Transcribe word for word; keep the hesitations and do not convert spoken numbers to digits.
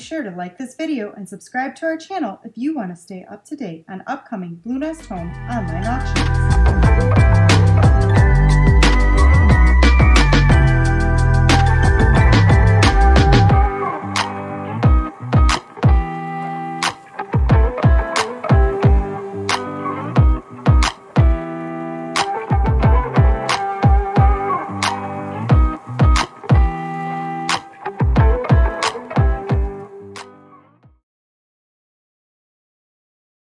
sure to like this video and subscribe to our channel if you want to stay up to date on upcoming Blue Nest Home online auctions.